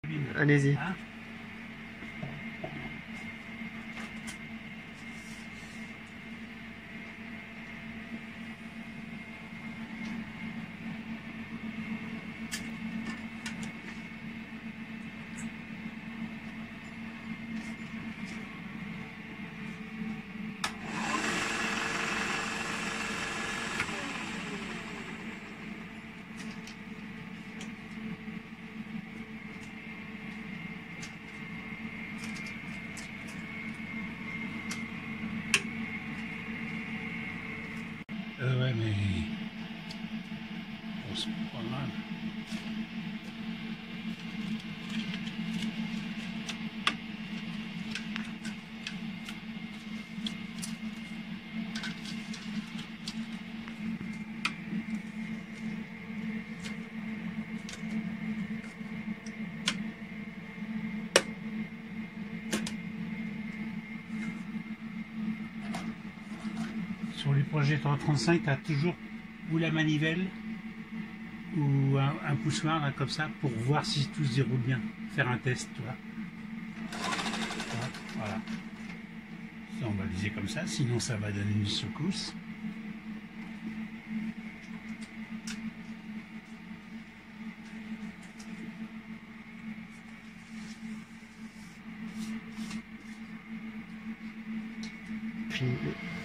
Allez-y. Hein? Ouais, mais on se prend mal. Sur les projets 335, tu as toujours ou la manivelle ou un poussoir là, comme ça pour voir si tout se déroule bien. Faire un test, tu vois. Voilà. Ça, on va viser comme ça, sinon ça va donner une secousse. Fini.